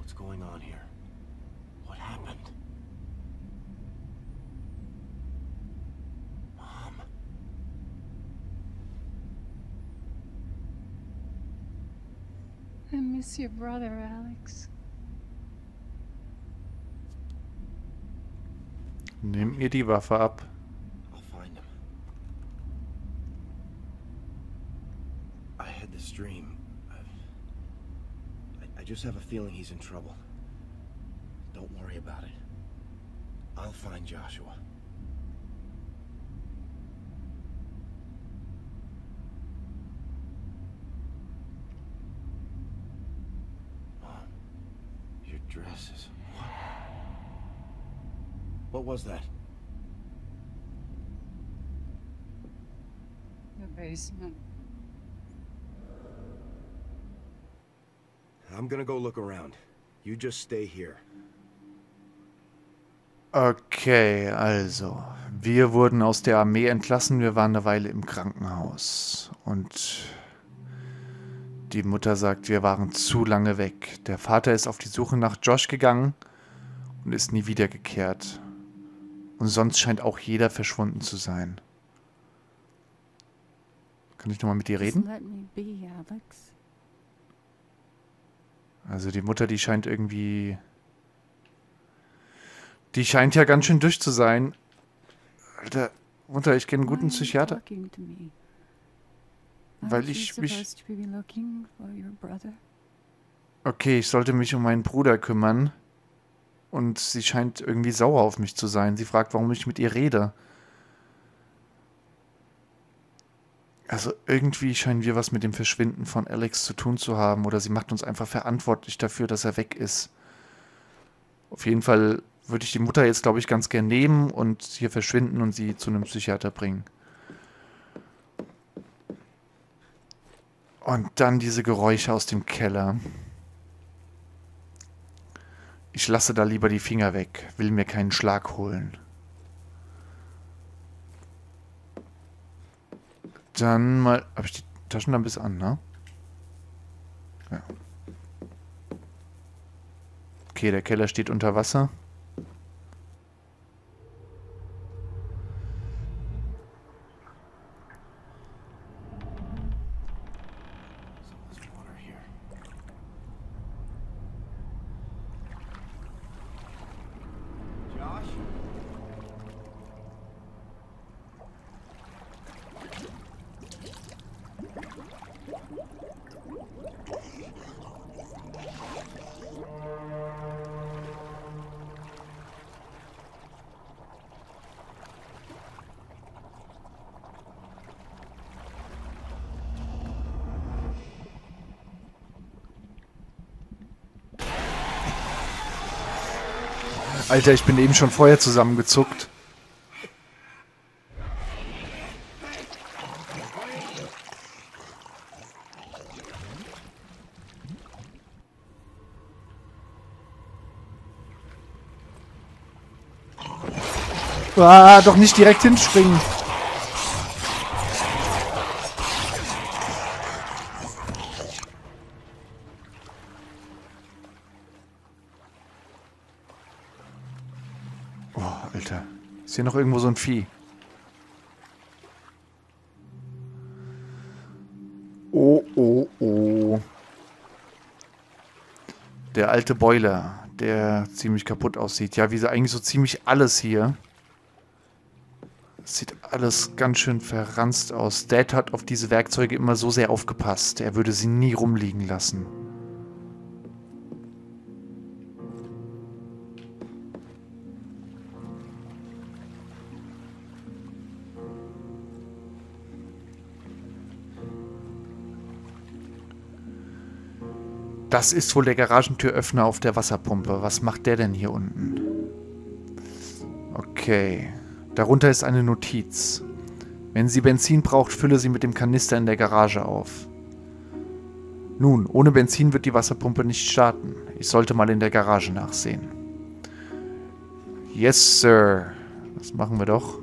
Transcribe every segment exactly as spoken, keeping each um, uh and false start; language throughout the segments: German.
What's going on here? What happened? Mom. I miss your brother, Alex. Nimm ihr die Waffe ab. I'll find him. I had this dream. I, I just have a feeling he's in trouble. Don't worry about it. I'll find Joshua. Mom, your dresses. What was that? The basement. I'm gonna go look around. You just stay here. Okay, also. Wir wurden aus der Armee entlassen. Wir waren eine Weile im Krankenhaus. Und die Mutter sagt, wir waren zu lange weg. Der Vater ist auf die Suche nach Josh gegangen und ist nie wiedergekehrt. Und sonst scheint auch jeder verschwunden zu sein. Kann ich nochmal mit dir reden? Let me be, Alex. Also die Mutter, die scheint irgendwie... Die scheint ja ganz schön durch zu sein. Alter, Mutter, ich kenne einen guten Psychiater. Weil ich mich... Okay, ich sollte mich um meinen Bruder kümmern. Und sie scheint irgendwie sauer auf mich zu sein. Sie fragt, warum ich mit ihr rede. Also irgendwie scheinen wir was mit dem Verschwinden von Alex zu tun zu haben. Oder sie macht uns einfach verantwortlich dafür, dass er weg ist. Auf jeden Fall würde ich die Mutter jetzt, glaube ich, ganz gern nehmen und hier verschwinden und sie zu einem Psychiater bringen. Und dann diese Geräusche aus dem Keller. Ich lasse da lieber die Finger weg, will mir keinen Schlag holen. Dann mal... Habe ich die Taschenlampe an, ne? Ja. Okay, der Keller steht unter Wasser. Alter, ich bin eben schon vorher zusammengezuckt. Ah, doch nicht direkt hinspringen. Oh, Alter. Ist hier noch irgendwo so ein Vieh? Oh, oh, oh. Der alte Boiler, der ziemlich kaputt aussieht. Ja, wie so eigentlich so ziemlich alles hier. Sieht alles ganz schön verranzt aus. Dad hat auf diese Werkzeuge immer so sehr aufgepasst. Er würde sie nie rumliegen lassen. Das ist wohl der Garagentüröffner auf der Wasserpumpe. Was macht der denn hier unten? Okay. Darunter ist eine Notiz. Wenn sie Benzin braucht, fülle sie mit dem Kanister in der Garage auf. Nun, ohne Benzin wird die Wasserpumpe nicht starten. Ich sollte mal in der Garage nachsehen. Yes, Sir. Das machen wir doch.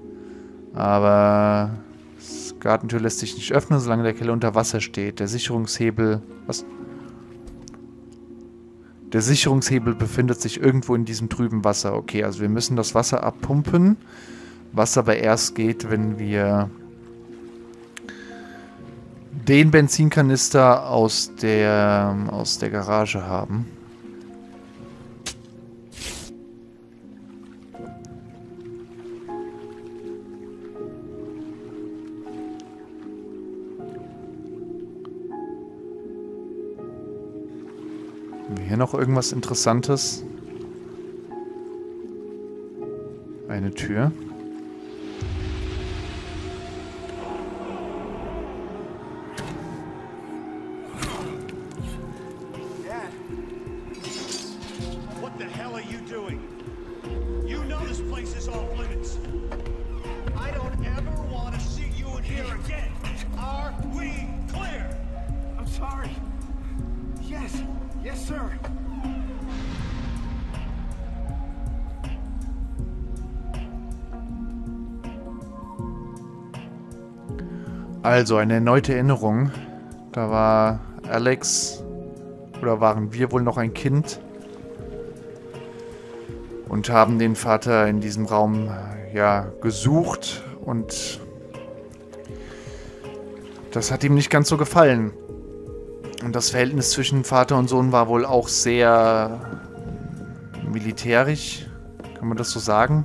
Aber die Gartentür lässt sich nicht öffnen, solange der Keller unter Wasser steht. Der Sicherungshebel... Was? Der Sicherungshebel befindet sich irgendwo in diesem trüben Wasser. Okay, also wir müssen das Wasser abpumpen. Was aber erst geht, wenn wir den Benzinkanister aus der, aus der Garage haben. Haben wir hier noch irgendwas Interessantes? Eine Tür. Also, eine erneute Erinnerung. Da war Alex, oder waren wir wohl noch ein Kind, und haben den Vater in diesem Raum, ja, gesucht, und das hat ihm nicht ganz so gefallen. Und das Verhältnis zwischen Vater und Sohn war wohl auch sehr militärisch, kann man das so sagen?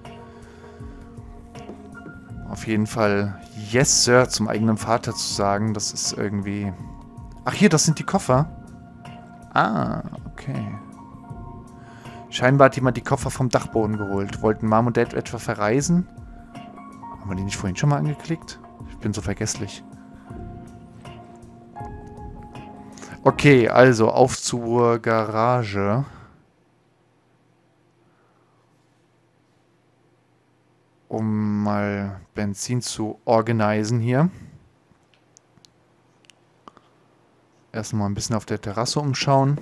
Auf jeden Fall Yes, Sir zum eigenen Vater zu sagen, das ist irgendwie... Ach hier, das sind die Koffer. Ah, okay. Scheinbar hat jemand die Koffer vom Dachboden geholt. Wollten Mom und Dad etwa verreisen? Haben wir die nicht vorhin schon mal angeklickt? Ich bin so vergesslich. Okay, also auf zur Garage. Um mal Benzin zu organisieren hier. Erstmal ein bisschen auf der Terrasse umschauen.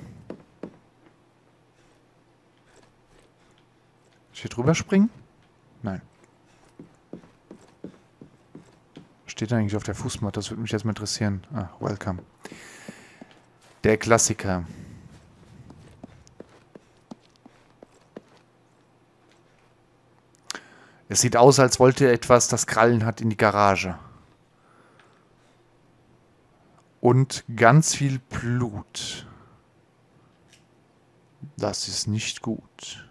Hier drüber springen? Nein. Steht eigentlich auf der Fußmatte? Das würde mich jetzt mal interessieren. Ah, welcome. Der Klassiker. Es sieht aus, als wollte etwas, das Krallen hat, in die Garage. Und ganz viel Blut. Das ist nicht gut.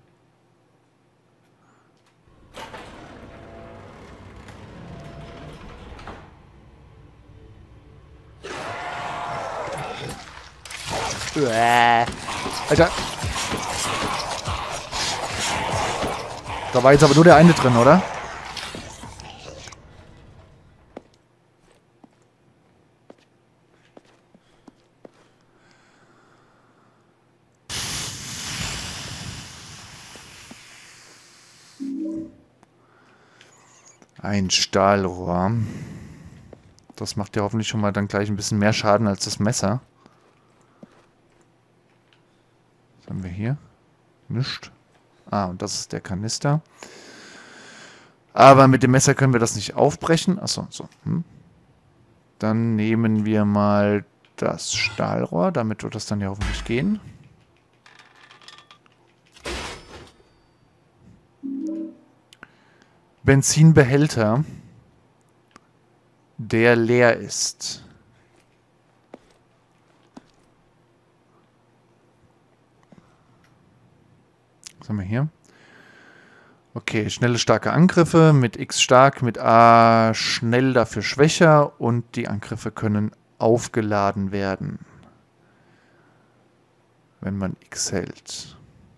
Alter. Da war jetzt aber nur der eine drin, oder? Ein Stahlrohr. Das macht ja hoffentlich schon mal dann gleich ein bisschen mehr Schaden als das Messer. Was haben wir hier? Nichts. Ah, und das ist der Kanister. Aber mit dem Messer können wir das nicht aufbrechen. Achso, so. Hm. Dann nehmen wir mal das Stahlrohr. Damit wird das dann ja hoffentlich gehen. Benzinbehälter, der leer ist. Was haben wir hier? Okay, schnelle, starke Angriffe. Mit X stark, mit A schnell, dafür schwächer. Und die Angriffe können aufgeladen werden, wenn man X hält.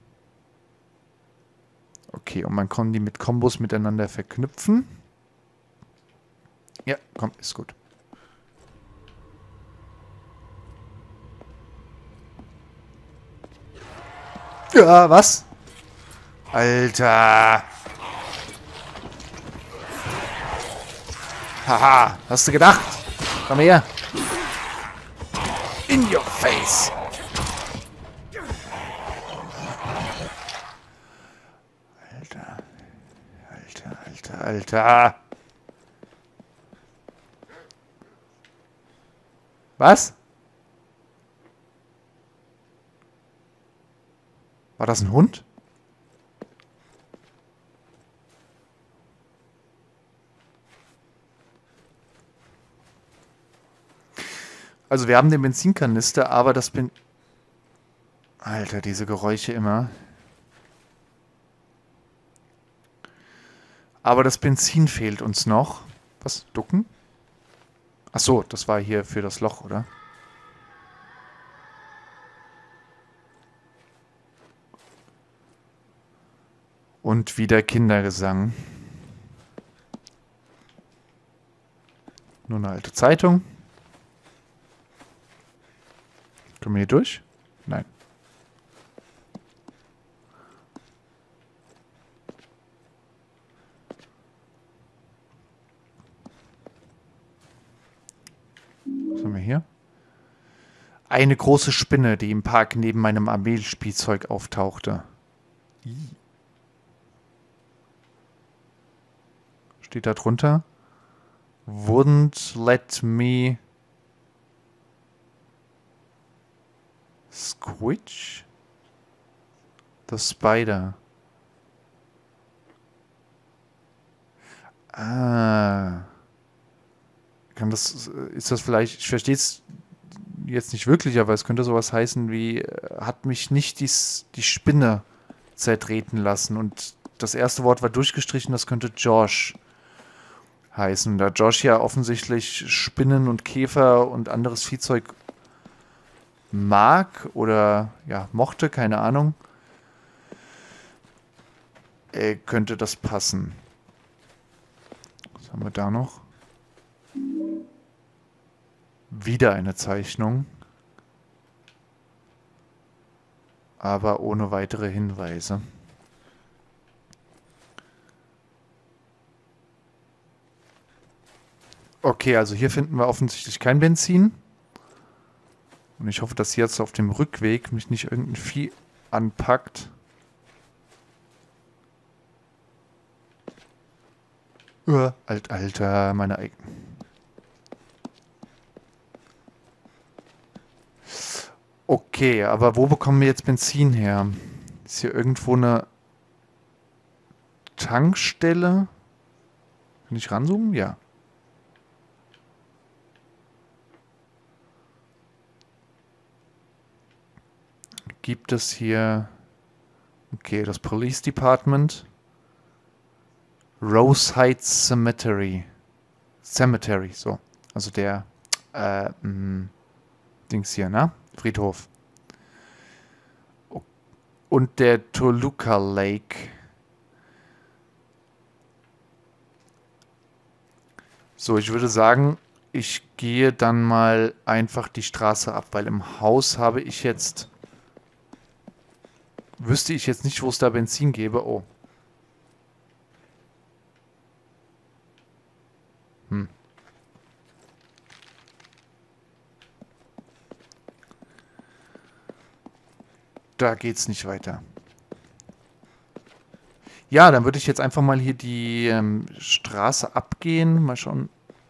Okay, und man kann die mit Kombos miteinander verknüpfen. Ja, komm, ist gut. Ja, was? Alter. Haha, hast du gedacht? Komm her. In your face. Alter. Alter, Alter, Alter. Was? das ein Hund? Also wir haben den Benzinkanister, aber das bin... Alter, diese Geräusche immer. Aber das Benzin fehlt uns noch. Was? Ducken? Ach so, das war hier für das Loch, oder? Und wieder Kindergesang. Nur eine alte Zeitung. Können wir hier durch? Nein. Was haben wir hier? Eine große Spinne, die im Park neben meinem Armeespielzeug auftauchte. Steht da drunter? Wouldn't let me squitch the spider. Ah. Kann das, ist das vielleicht, ich verstehe es jetzt nicht wirklich, aber es könnte sowas heißen wie, hat mich nicht die, die Spinne zertreten lassen. Und das erste Wort war durchgestrichen, das könnte Josh heißen. Da Josh ja offensichtlich Spinnen und Käfer und anderes Viehzeug mag oder ja, mochte, keine Ahnung, äh, könnte das passen. Was haben wir da noch? Wieder eine Zeichnung. Aber ohne weitere Hinweise. Okay, also hier finden wir offensichtlich kein Benzin. Und ich hoffe, dass jetzt auf dem Rückweg mich nicht irgendein Vieh anpackt. Uh, alt, Alter, meine eigenen. Okay, aber wo bekommen wir jetzt Benzin her? Ist hier irgendwo eine Tankstelle? Kann ich ranzoomen? Ja. Gibt es hier... Okay, das Police Department. Rosehide Cemetery. Cemetery, so. Also der äh, mh, Dings hier, ne? Friedhof. Und der Toluca Lake. So, ich würde sagen, ich gehe dann mal einfach die Straße ab, weil im Haus habe ich jetzt... Wüsste ich jetzt nicht, wo es da Benzin gäbe. Oh. Hm. Da geht's nicht weiter. Ja, dann würde ich jetzt einfach mal hier die ähm, Straße abgehen. Mal schauen.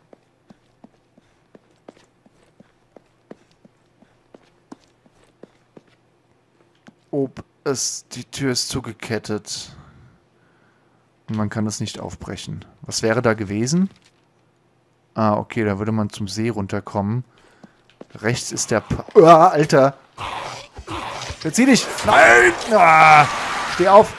Ob es... Die Tür ist zugekettet. Und man kann es nicht aufbrechen. Was wäre da gewesen? Ah, okay, da würde man zum See runterkommen. Rechts ist der... Pa oh, Alter! Verzieh dich! Nein! Ah, steh auf!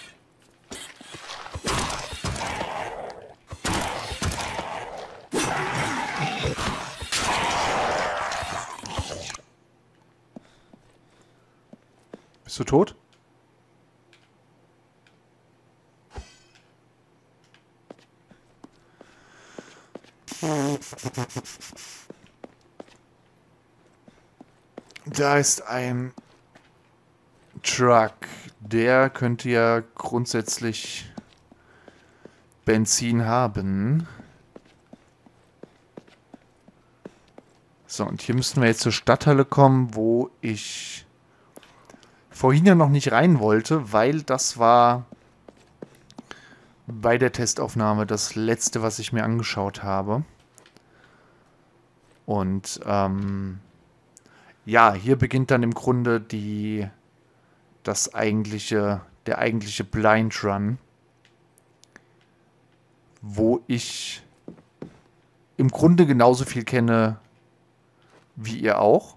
Bist du tot? Da ist ein Truck. Der könnte ja grundsätzlich Benzin haben. So, und hier müssten wir jetzt zur Stadthalle kommen, wo ich vorhin ja noch nicht rein wollte, weil das war bei der Testaufnahme das letzte, was ich mir angeschaut habe. Und ähm, ja, hier beginnt dann im Grunde die das eigentliche, der eigentliche Blind Run, wo ich im Grunde genauso viel kenne wie ihr auch.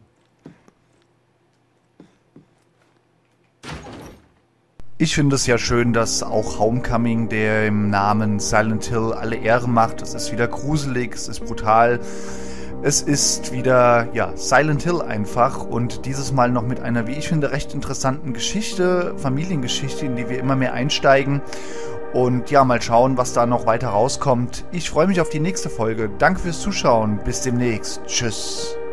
Ich finde es ja schön, dass auch Homecoming dem Namen Silent Hill alle Ehre macht. Es ist wieder gruselig, es ist brutal. Es ist wieder, ja, Silent Hill einfach und dieses Mal noch mit einer, wie ich finde, recht interessanten Geschichte, Familiengeschichte, in die wir immer mehr einsteigen. Und ja, mal schauen, was da noch weiter rauskommt. Ich freue mich auf die nächste Folge. Danke fürs Zuschauen. Bis demnächst. Tschüss.